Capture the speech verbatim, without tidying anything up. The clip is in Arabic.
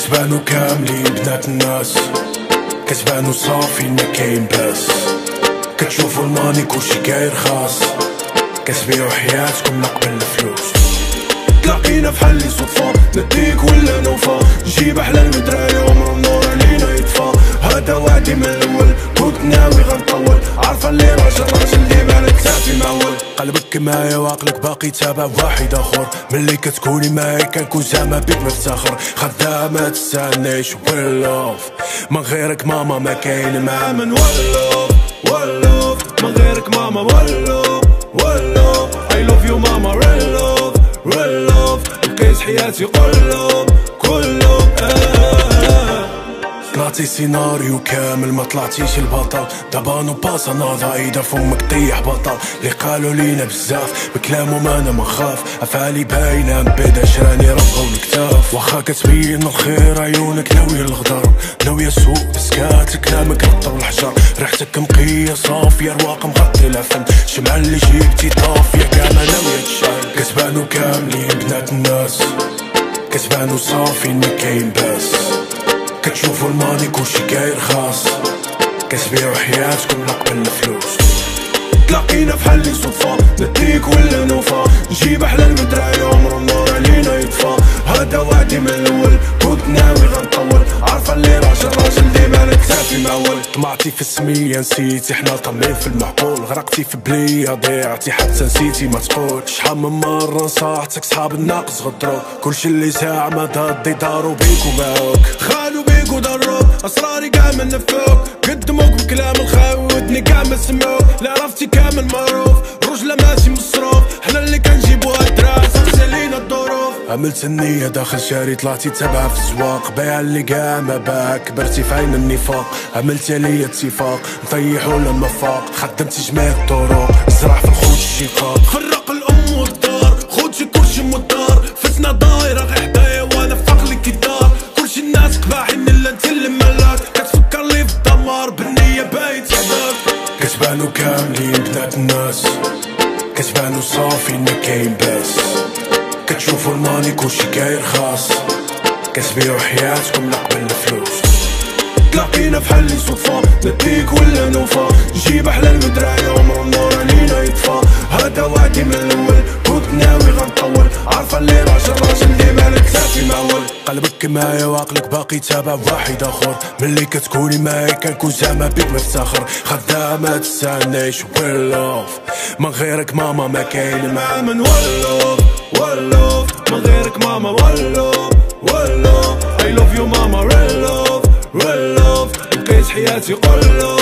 كتبانو كاملين بنات الناس، كتبانو صافين ما كاين باس، كتشوفو الماني كلشي كاين خاص، كتبيعو حياتكم نقبل الفلوس. تلاقينا فحال لي صدفة نديك ولا نوفا، نجيب احلى المدراية عمرو النور علينا يطفى. هذا وعدي من الاول كنت ناوي غنطول، عارفة اللي راجل راجل اللي بالك سافي معول. قلبك معايا وعقلك باقي تابع واحد اخر، ملي كتكوني معايا كنكون زعما بيك مفتخر. خدامة تستنيش واللوف من غيرك ماما ما كاين معاه من واللوف واللوف من غيرك ماما واللوف واللوف. I love you ماما real love real love بقيت حياتي كلهم كلهم. آه طلعتي سيناريو كامل ما طلعتيش البطل، دابا نو باس ناضا ايدا فمك طيح بطل. اللي قالوا لينا بزاف بكلامهم انا ما خاف، افعالي باينه مبيدا شراني ربو الكتاف. واخا كتبين الخير عيونك ناوية الغدر، ناوية سوء بسكات كلامك رطب الحجر. ريحتك نقية صافية رواق مغطي العفن، شمعة اللي جيبتي طافية كاع ما ناوية تشعل. كتبانو كاملين بنات الناس، كتبانو صافين ما كاين باس، كتشوفو الماني كلشي كاين خاص، كتبيعو حياتكم نقبل الفلوس. تلاقينا فحال لي صدفة نديك ولا نوفا، نجيب احلى المدراية عمرو النور علينا يطفى. هذا وعدي من الاول كنت ناوي غنطول، عارفة اللي راجل راجل اللي بالك سافي معول. طمعتي في السمية نسيتي حنا طمين في المعقول، غرقتي في بلية ضيعتي حتى نسيتي ما تقول. شحال من مرة نصحتك صحاب الناقص غدروك، كلشي اللي زعما ضدي دارو بيك ومعوك، خالو بيك ودروك. اسراري كاع ما نفوك، قدموك بكلام الخاوي ودني كاع ما سمعوك. لا عرفتي كامل معروف رجلة ماشي مصروف، حنا اللي كنجيبوها الدراسة غسالينا الظروف. عملت النية داخل شاري طلعتي تابعة في الزواق، بايع اللي كاع ما باع كبرتي في عين النفاق. عملتي ليا اتفاق نطيحو لما فاق، خدمتي جميع الطرق زرع في الخوت الشقاق. فرق الام والدار خوتي كلشي مدار، فتنة دايرة غير حدايا وانا فاقلك الدار. كلشي الناس قباحين الا انت اللي ملاك، كتفكر لي في الدمار بالنية بايت حداك. كتبانو كاملين بنات الناس، كتبانو صافين ما كاين باس، كتشوفو الماني كلشي كاين خاص، كتبيعو حياتكم نقبل الفلوس. تلاقينا فحال لي صدفة نديك ولا نوفا، نجيب احلى المدراية عمرو النور علينا يطفى. هذا وعدي من الاول كنت ناوي غنطول، عارفة اللي راجل راجل اللي بالك سافي معول. قلبك معايا وعقلك باقي تابع واحد اخر، ملي كتكوني معايا كنكون زعما بيك مفتخر. خدامة تستنيش واللوف من غيرك ماما ما كاين معاه من واللوف واللوف من غيرك ماما واللوف واللوف. I love you ماما real love real love بقيت حياتي كلهم